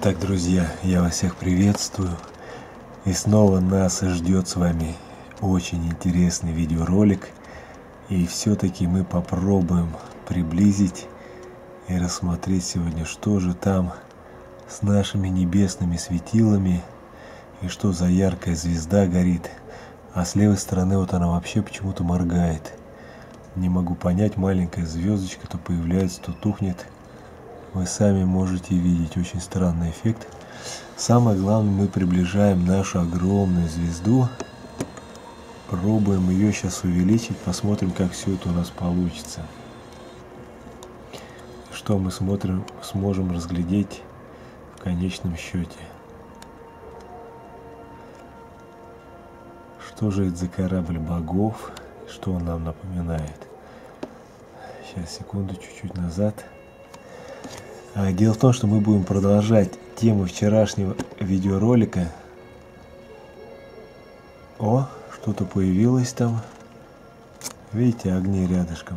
Итак, друзья, я вас всех приветствую. И снова нас ждет с вами очень интересный видеоролик. И все-таки мы попробуем приблизить и рассмотреть сегодня, что же там с нашими небесными светилами и что за яркая звезда горит. А с левой стороны вот она вообще почему-то моргает. Не могу понять, маленькая звездочка то появляется, то тухнет. Вы сами можете видеть, очень странный эффект. Самое главное, мы приближаем нашу огромную звезду. Пробуем ее сейчас увеличить, посмотрим, как все это у нас получится. Что мы сможем разглядеть в конечном счете. Что же это за корабль богов? Что он нам напоминает? Сейчас, секунду, чуть-чуть назад. Дело в том, что мы будем продолжать тему вчерашнего видеоролика. О, что-то появилось там. Видите, огни рядышком.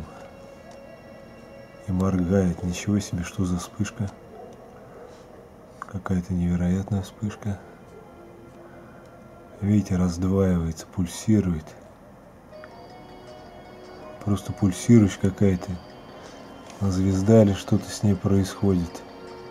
И моргает. Ничего себе, что за вспышка. Какая-то невероятная вспышка. Видите, раздваивается, пульсирует. Просто пульсирующая какая-то звезда или что-то с ней происходит.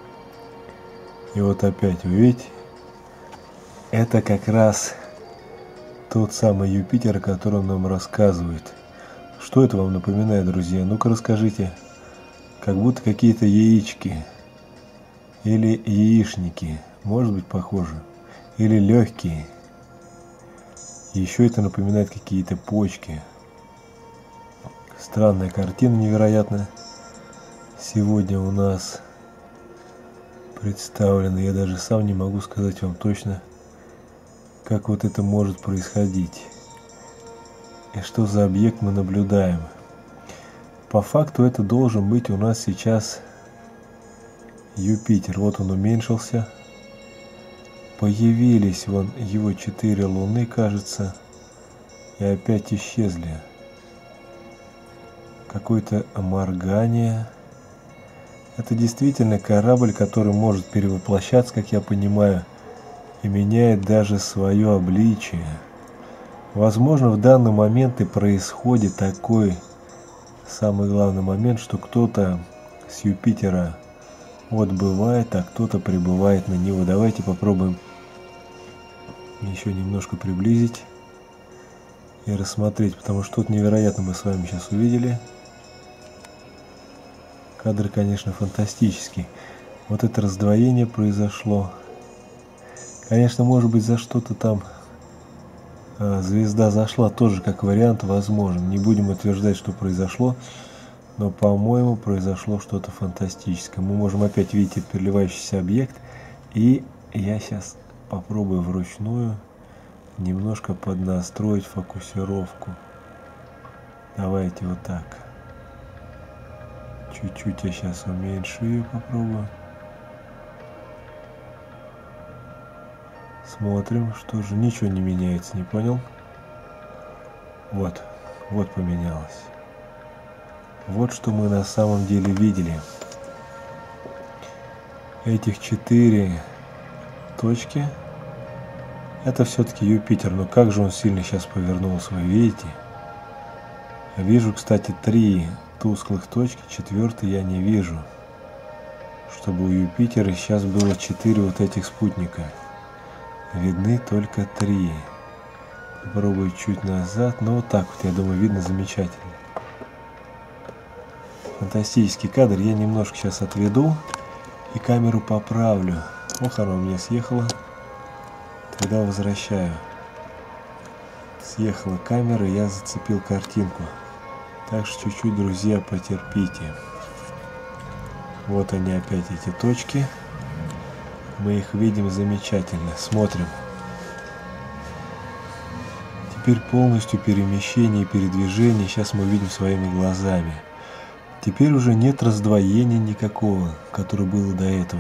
И вот опять, вы видите, это как раз тот самый Юпитер, о котором нам рассказывает. Что это вам напоминает, друзья? Ну-ка расскажите. Как будто какие-то яички или яичники, может быть, похоже, или легкие. Еще это напоминает какие-то почки. Странная картина, невероятно. Сегодня у нас представлено, я даже сам не могу сказать вам точно, как вот это может происходить и что за объект мы наблюдаем. По факту это должен быть у нас сейчас Юпитер. Вот он уменьшился, появились вон его 4 луны, кажется, и опять исчезли. Какое-то моргание. Это действительно корабль, который может перевоплощаться, как я понимаю, и меняет даже свое обличие. Возможно, в данный момент и происходит такой самый главный момент, что кто-то с Юпитера отбывает, а кто-то прибывает на него. Давайте попробуем еще немножко приблизить и рассмотреть, потому что что-то невероятно мы с вами сейчас увидели. Кадр, конечно, фантастический. Вот это раздвоение произошло. Конечно, может быть, за что-то там звезда зашла, тоже как вариант возможен. Не будем утверждать, что произошло, но, по-моему, произошло что-то фантастическое. Мы можем опять видеть этот переливающийся объект, и я сейчас попробую вручную немножко поднастроить фокусировку. Давайте вот так. Чуть-чуть я сейчас уменьшу ее, попробую. Смотрим, что же, ничего не меняется, не понял? Вот поменялось. Вот что мы на самом деле видели. Этих 4 точки, это все-таки Юпитер, но как же он сильно сейчас повернулся, вы видите? Вижу, кстати, 3 тусклых точки, 4-й я не вижу, чтобы у Юпитера сейчас было 4 вот этих спутника. Видны только 3. Попробую чуть назад, но вот так вот, я думаю, видно замечательно. Фантастический кадр. Я немножко сейчас отведу и камеру поправлю. Ох, она у меня съехала. Тогда возвращаю. Съехала камера, я зацепил картинку. Так что чуть-чуть, друзья, потерпите. Вот они опять, эти точки. Мы их видим замечательно. Смотрим. Теперь полностью перемещение и передвижение сейчас мы видим своими глазами. Теперь уже нет раздвоения никакого, которое было до этого.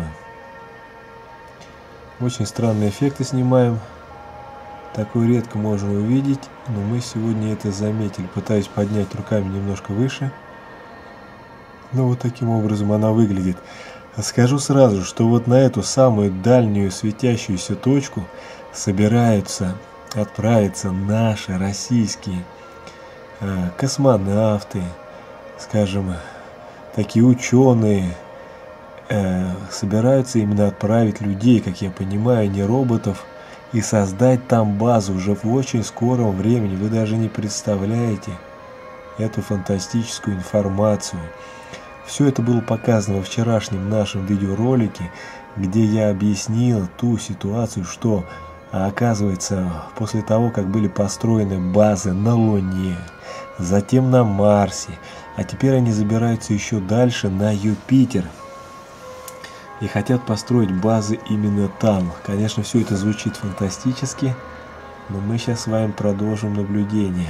Очень странные эффекты снимаем. Такое редко можно увидеть, но мы сегодня это заметили. Пытаюсь поднять руками немножко выше. Но вот таким образом она выглядит. Скажу сразу, что вот на эту самую дальнюю светящуюся точку собираются отправиться наши российские космонавты, скажем, такие ученые, собираются именно отправить людей, как я понимаю, не роботов, и создать там базу уже в очень скором времени. Вы даже не представляете эту фантастическую информацию. Все это было показано во вчерашнем нашем видеоролике, где я объяснил ту ситуацию, что, оказывается, после того, как были построены базы на Луне, затем на Марсе, а теперь они забираются еще дальше на Юпитер и хотят построить базы именно там. Конечно, все это звучит фантастически, но мы сейчас с вами продолжим наблюдение.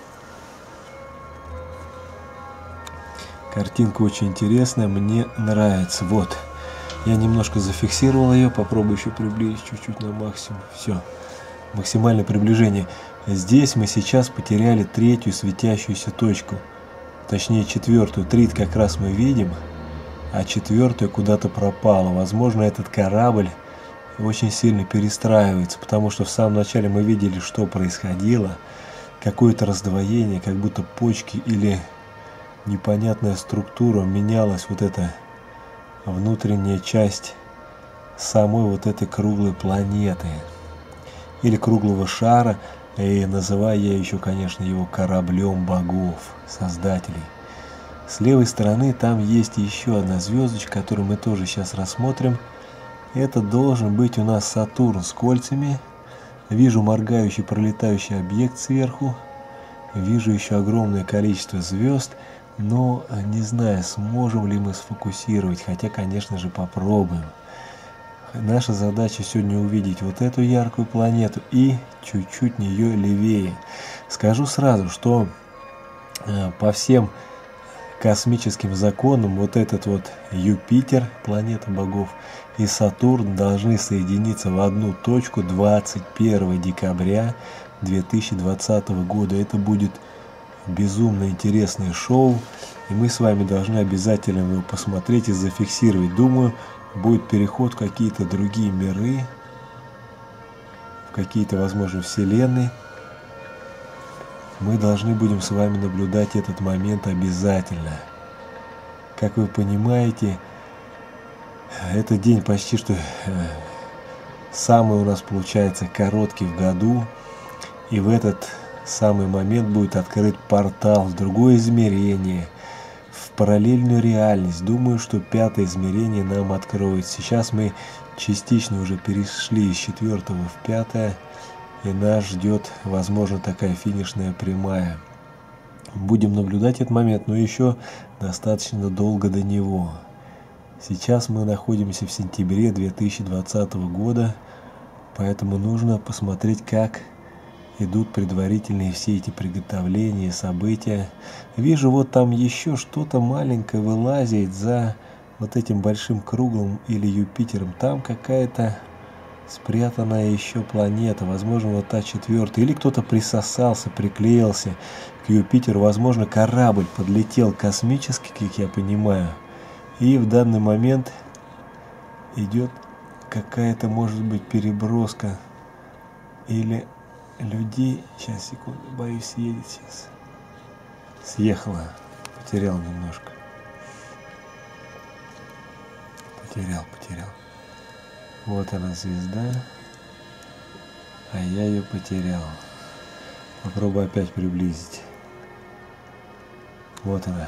Картинка очень интересная, мне нравится. Вот, я немножко зафиксировал ее, попробую еще приблизить чуть-чуть на максимум. Все, максимальное приближение. Здесь мы сейчас потеряли третью светящуюся точку, точнее четвертую. Три как раз мы видим, а четвертая куда-то пропала. Возможно, этот корабль очень сильно перестраивается, потому что в самом начале мы видели, что происходило. Какое-то раздвоение, как будто почки или непонятная структура менялась, вот эта внутренняя часть самой вот этой круглой планеты или круглого шара, и называю я еще, конечно, его кораблем богов, создателей. С левой стороны там есть еще одна звездочка, которую мы тоже сейчас рассмотрим. Это должен быть у нас Сатурн с кольцами. Вижу моргающий, пролетающий объект сверху. Вижу еще огромное количество звезд. Но не знаю, сможем ли мы сфокусировать, хотя, конечно же, попробуем. Наша задача сегодня увидеть вот эту яркую планету и чуть-чуть нее левее. Скажу сразу, что по всем космическим законам вот этот вот Юпитер, планета богов, и Сатурн должны соединиться в одну точку 21 декабря 2020 года. Это будет безумно интересное шоу, и мы с вами должны обязательно его посмотреть и зафиксировать. Думаю, будет переход в какие-то другие миры, в какие-то, возможно, вселенные. Мы должны будем с вами наблюдать этот момент обязательно. Как вы понимаете, этот день почти что самый у нас получается короткий в году, и в этот самый момент будет открыт портал в другое измерение, в параллельную реальность. Думаю, что пятое измерение нам откроет. Сейчас мы частично уже перешли из четвертого в пятое, и нас ждет, возможно, такая финишная прямая. Будем наблюдать этот момент, но еще достаточно долго до него. Сейчас мы находимся в сентябре 2020 года, поэтому нужно посмотреть, как идут предварительные все эти приготовления, события. Вижу, вот там еще что-то маленькое вылазит за вот этим большим круглым или Юпитером. Там какая-то спрятанная еще планета, возможно, вот та четвертая. Или кто-то присосался, приклеился к Юпитеру. Возможно, корабль подлетел космический, как я понимаю. И в данный момент идет какая-то, может быть, переброска или людей. Сейчас, секунду, боюсь, съедет сейчас. Съехала, потерял немножко. Потерял. Вот она, звезда, а я ее потерял. Попробую опять приблизить. Вот она.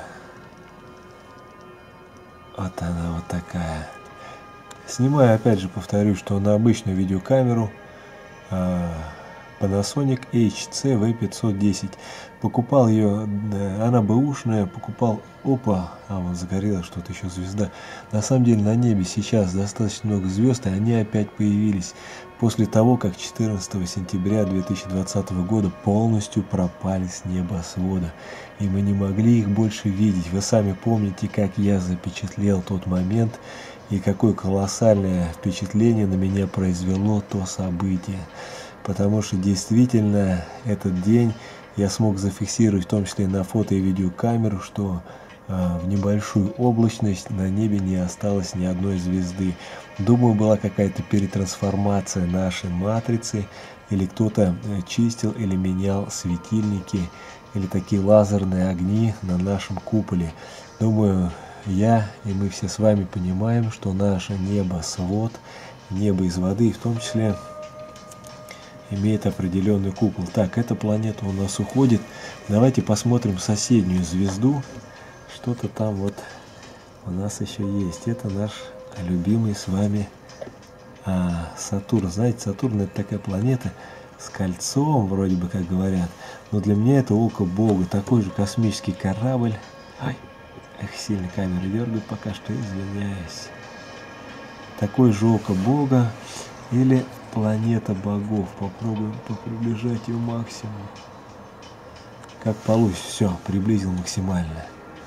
Вот она, вот такая. Снимаю, опять же, повторюсь, что на обычную видеокамеру Panasonic HC-V510. Покупал ее, она бэушная, покупал, опа, вот загорелась что-то еще, звезда. На самом деле на небе сейчас достаточно много звезд, и они опять появились после того, как 14 сентября 2020 года полностью пропали с небосвода, и мы не могли их больше видеть. Вы сами помните, как я запечатлел тот момент, и какое колоссальное впечатление на меня произвело то событие. Потому что действительно этот день я смог зафиксировать, в том числе на фото и видеокамеру, что в небольшую облачность, на небе не осталось ни одной звезды. Думаю, была какая-то перетрансформация нашей матрицы, или кто-то чистил или менял светильники, или такие лазерные огни на нашем куполе. Думаю, я и мы все с вами понимаем, что наше небо свод, небо из воды, в том числе имеет определенный купол. Так, эта планета у нас уходит. Давайте посмотрим соседнюю звезду. Что-то там вот у нас еще есть. Это наш любимый с вами Сатурн. Знаете, Сатурн — это такая планета с кольцом, вроде бы, как говорят. Но для меня это око Бога. Такой же космический корабль. Ай, сильно камера дергает, пока что извиняюсь. Такой же око Бога или планета богов. Попробуем приближать ее максимум. Как получится. Все, приблизил максимально.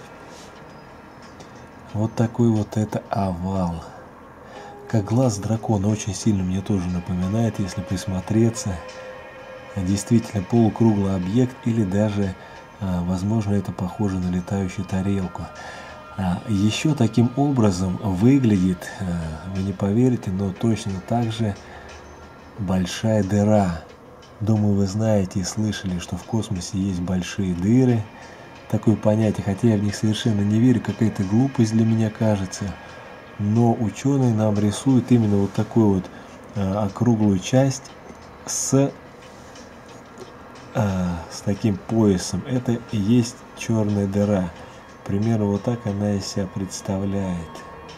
Вот такой вот это овал. Как глаз дракона, очень сильно мне тоже напоминает, если присмотреться. Действительно полукруглый объект, или даже, возможно, это похоже на летающую тарелку. Еще таким образом выглядит, вы не поверите, но точно так же большая дыра. Думаю, вы знаете и слышали, что в космосе есть большие дыры. Такое понятие, хотя я в них совершенно не верю, какая-то глупость для меня кажется. Но ученые нам рисуют именно вот такую вот округлую часть с таким поясом. Это и есть черная дыра. Примерно вот так она из себя представляет.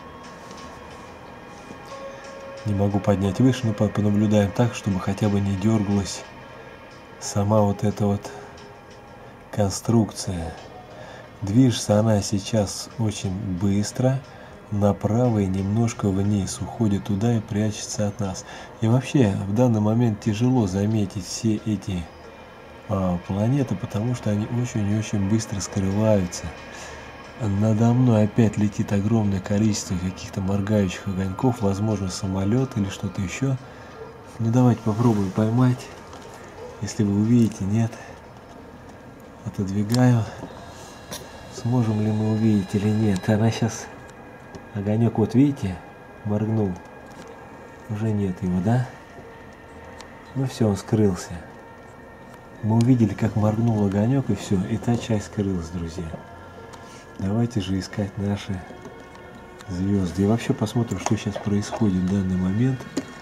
Не могу поднять выше, но понаблюдаем так, чтобы хотя бы не дергалась сама вот эта вот конструкция. Движется она сейчас очень быстро, направо и немножко вниз, уходит туда и прячется от нас. И вообще в данный момент тяжело заметить все эти планеты, потому что они очень и очень быстро скрываются. Надо мной опять летит огромное количество каких-то моргающих огоньков, возможно, самолет или что-то еще. Ну давайте попробуем поймать. Если вы увидите, нет. Отодвигаю. Сможем ли мы увидеть или нет? Она сейчас... Огонек, вот видите, моргнул. Уже нет его, да? Ну все, он скрылся. Мы увидели, как моргнул огонек, и все. И та часть скрылась, друзья. Давайте же искать наши звезды. И вообще посмотрим, что сейчас происходит в данный момент.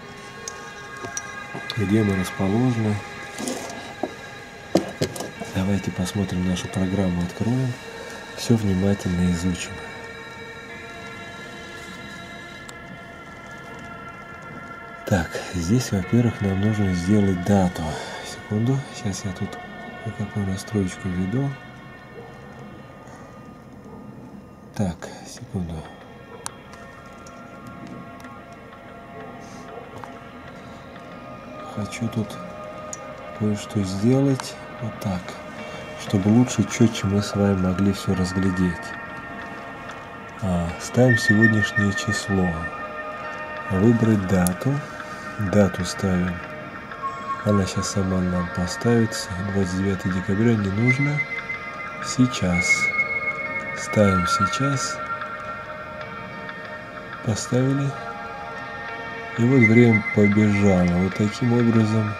Где мы расположены. Давайте посмотрим нашу программу, откроем. Все внимательно изучим. Так, здесь, во-первых, нам нужно сделать дату. Секунду, сейчас я тут какую настроечку введу. Так, секунду. Хочу тут кое-что сделать вот так, чтобы лучше, четче мы с вами могли все разглядеть. Ставим сегодняшнее число. Выбрать дату. Дату ставим. Она сейчас сама нам поставится. 29 декабря не нужно. Сейчас. Ставим сейчас. Поставили. И вот время побежало. Вот таким образом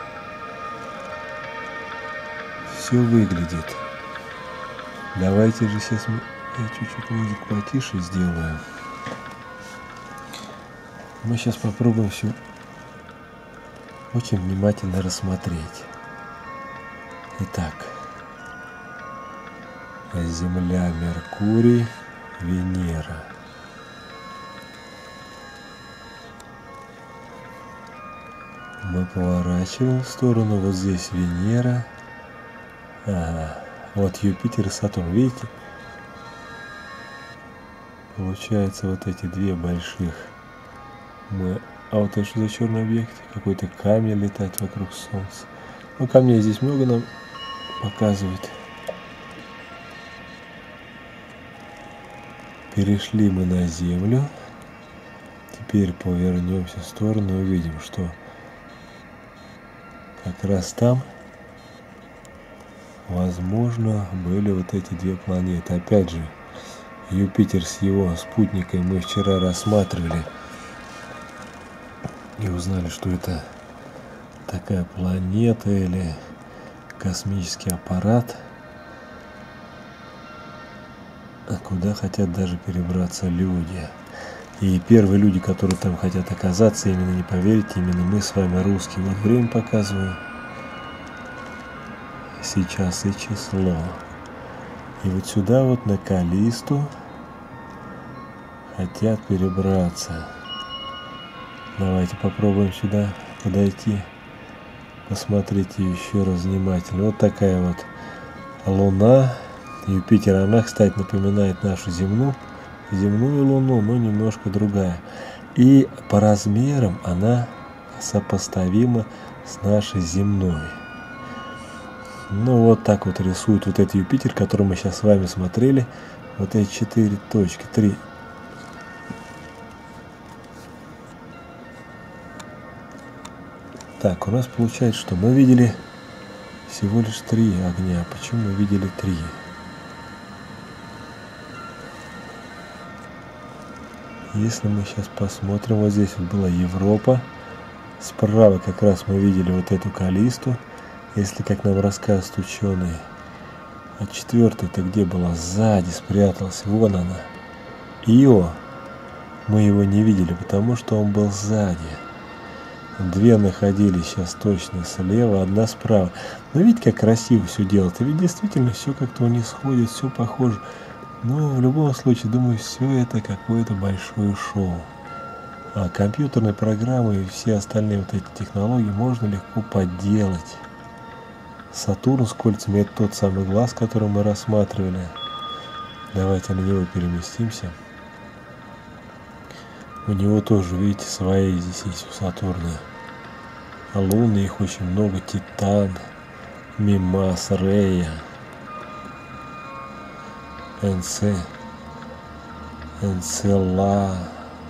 все выглядит. Давайте же сейчас я чуть-чуть музыку потише сделаю. Мы сейчас попробуем все очень внимательно рассмотреть. Итак, Земля, Меркурий, Венера. Мы поворачиваем в сторону, вот здесь Венера. Ага, вот Юпитер и Сатурн, видите? Получается вот эти две больших. А вот это что за черный объект? Какой-то камень летает вокруг Солнца. Ну, камней здесь много нам показывает. Перешли мы на Землю. Теперь повернемся в сторону и увидим, что как раз там, возможно, были вот эти две планеты. Опять же, Юпитер с его спутниками мы вчера рассматривали и узнали, что это такая планета или космический аппарат, куда хотят даже перебраться люди. И первые люди, которые там хотят оказаться, именно, не поверите, именно мы с вами, русские. Вот время показываю. Сейчас и число. И вот сюда вот на Каллисту хотят перебраться. Давайте попробуем сюда подойти. Посмотрите еще раз внимательно. Вот такая вот Луна. Юпитер, она, кстати, напоминает нашу земную Луну, но немножко другая. И по размерам она сопоставима с нашей земной. Ну вот так вот рисует вот этот Юпитер, который мы сейчас с вами смотрели. Вот эти 4 точки, 3. Так, у нас получается, что мы видели всего лишь 3 огня. Почему мы видели 3? Если мы сейчас посмотрим, вот здесь вот была Европа. Справа как раз мы видели вот эту Каллисту. Если, как нам рассказывают ученые. А 4-я-то где была? Сзади спрятался. Вон она. Ио. Мы его не видели, потому что он был сзади. 2 находились сейчас точно слева, 1 справа. Но видите, как красиво все делается. Ведь действительно все как-то у них сходит, все похоже. Но в любом случае, думаю, все это какое-то большое шоу. А компьютерные программы и все остальные вот эти технологии можно легко подделать. Сатурн с кольцами — это тот самый глаз, который мы рассматривали. Давайте на него переместимся. У него тоже, видите, свои здесь есть у Сатурна. А луны, их очень много. Титан, Мимас, Рея, Энцела,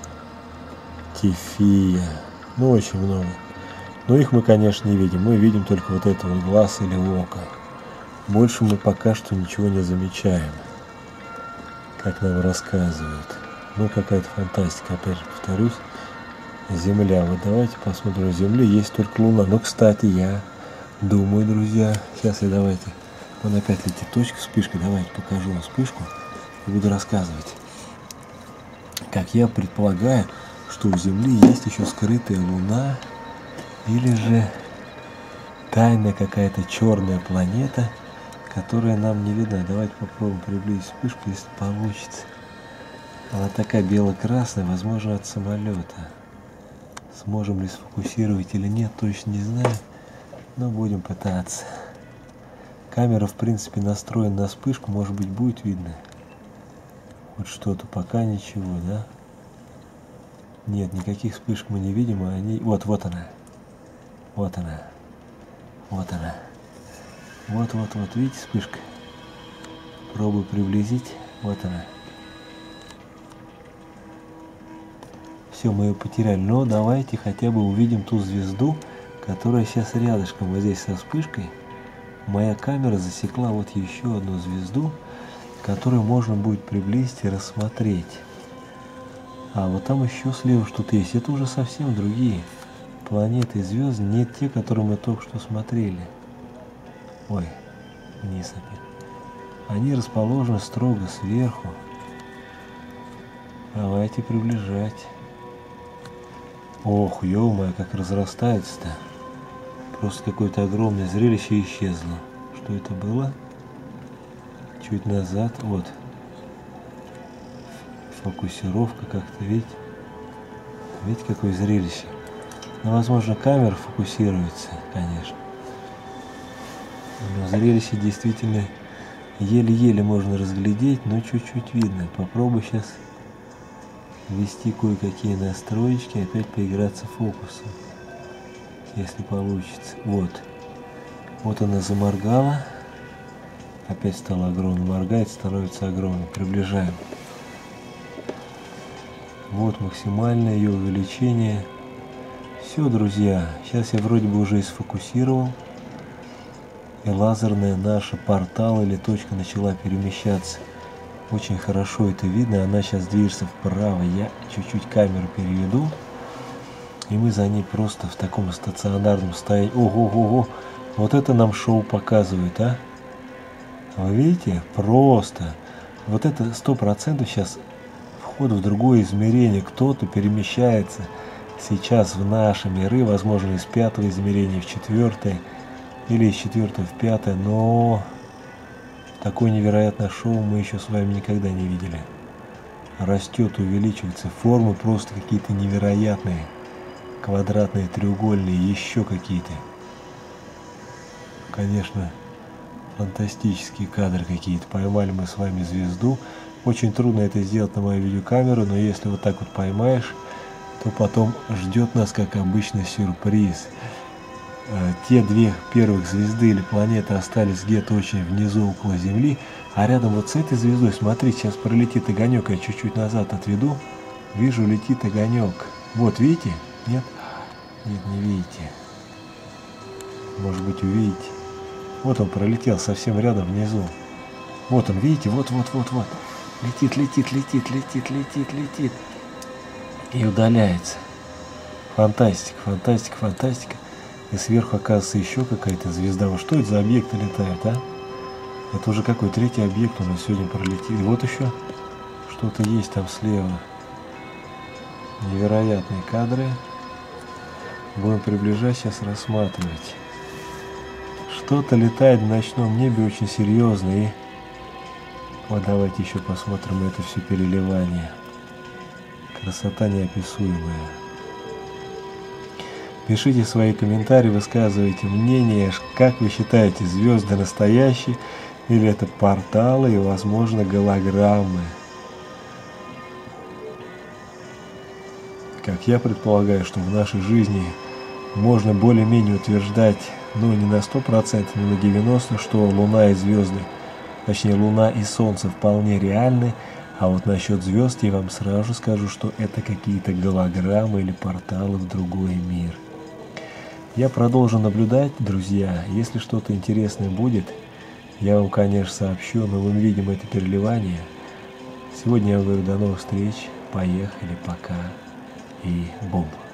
Тифия. Ну, очень много. Но их мы, конечно, не видим. Мы видим только вот это вот глаз или око. Больше мы пока что ничего не замечаем, как нам рассказывают. Ну, какая-то фантастика, опять же повторюсь. Земля. Вот давайте посмотрим. У Земли есть только Луна. Но, кстати, я думаю, друзья, сейчас я давайте. Вон опять летит точка, вспышка. Давайте покажу вам вспышку и буду рассказывать. Как я предполагаю, что у Земли есть еще скрытая Луна или же тайная какая-то черная планета, которая нам не видна. Давайте попробуем приблизить вспышку, если получится. Она такая бело-красная, возможно, от самолета. Сможем ли сфокусировать или нет, точно не знаю, но будем пытаться. Камера, в принципе, настроена на вспышку, может быть, будет видно. Вот что-то, пока ничего, да? Нет, никаких вспышек мы не видим, а они... Вот она. Вот она. Вот она. Вот, видите, вспышка? Пробую приблизить. Вот она. Все, мы ее потеряли. Но давайте хотя бы увидим ту звезду, которая сейчас рядышком, вот здесь со вспышкой. Моя камера засекла вот еще одну звезду, которую можно будет приблизить и рассмотреть. А вот там еще слева что-то есть. Это уже совсем другие планеты и звезды, не те, которые мы только что смотрели. Ой, вниз опять. Они расположены строго сверху. Давайте приближать. Ох, ё-моё, как разрастается-то. Просто какое-то огромное зрелище исчезло. Что это было? Чуть назад, вот. Фокусировка как-то, видите? Видите, какое зрелище? Ну, возможно, камера фокусируется, конечно. Но зрелище действительно еле-еле можно разглядеть, но чуть-чуть видно. Попробую сейчас ввести кое-какие настроечки, опять поиграться фокусом, если получится. Вот она заморгала, опять стала огромной, моргает, становится огромной. Приближаем. Вот максимальное ее увеличение. Все, друзья, сейчас я вроде бы уже и сфокусировал, и лазерная наша портал или точка начала перемещаться Очень хорошо это видно. Она сейчас движется вправо. Я чуть-чуть камеру переведу. И мы за ней просто в таком стационарном состоянии. Ого-го-го! Вот это нам шоу показывает, а? Вы видите? Просто. Вот это 100% сейчас вход в другое измерение. Кто-то перемещается сейчас в наши миры, возможно, из 5-го измерения в 4-е, или из 4-го в 5-е, но такое невероятное шоу мы еще с вами никогда не видели. Растет, увеличивается, формы просто какие-то невероятные. Квадратные, треугольные, еще какие-то. Конечно, фантастические кадры какие-то. Поймали мы с вами звезду. Очень трудно это сделать на мою видеокамеру, но если вот так вот поймаешь, то потом ждет нас, как обычно, сюрприз. Те две первых звезды или планеты остались где-то очень внизу, около Земли, а рядом вот с этой звездой, смотрите, сейчас пролетит огонек, я чуть-чуть назад отведу, вижу, летит огонек. Вот, видите? Нет? Нет, не видите. Может быть, увидите. Вот он пролетел совсем рядом внизу. Вот он, видите? Вот. Летит. И удаляется. Фантастика. И сверху оказывается еще какая-то звезда. Вот что это за объекты летают, а? Это уже какой третий объект у нас сегодня пролетел. И вот еще что-то есть там слева. Невероятные кадры. Будем приближать, сейчас рассматривать. Что-то летает в ночном небе очень серьезно. И вот давайте еще посмотрим это все переливание. Красота неописуемая. Пишите свои комментарии, высказывайте мнение, как вы считаете, звезды настоящие или это порталы и, возможно, голограммы. Как я предполагаю, что в нашей жизни можно более-менее утверждать, ну не на 100%, но на 90%, что Луна и звезды, точнее Луна и Солнце вполне реальны, а вот насчет звезд я вам сразу скажу, что это какие-то голограммы или порталы в другой мир. Я продолжу наблюдать, друзья, если что-то интересное будет, я вам, конечно, сообщу, но мы видим это переливание. Сегодня я вам говорю до новых встреч, поехали, пока и бум.